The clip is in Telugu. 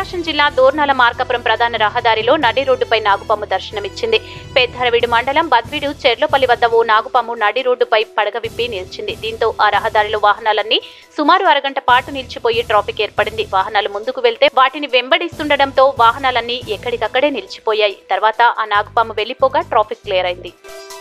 ప్రకాశం జిల్లా దోర్నాల మార్కాపురం ప్రధాన రహదారిలో నడి రోడ్డుపై నాగుపాము దర్శనమిచ్చింది. పెద్దరవిడు మండలం బద్వీడు చెర్లోపల్లి వద్ద ఓ నాగుపాము నడి రోడ్డుపై పడగ విప్పి నిలిచింది. దీంతో ఆ రహదారిలో వాహనాలన్నీ సుమారు అరగంట పాటు నిలిచిపోయి ట్రాఫిక్ ఏర్పడింది. వాహనాలు ముందుకు వెళ్తే వాటిని వెంబడిస్తుండటంతో వాహనాలన్నీ ఎక్కడికక్కడే నిలిచిపోయాయి. తర్వాత ఆ నాగుపాము వెళ్లిపోగా ట్రాఫిక్ క్లియర్ అయింది.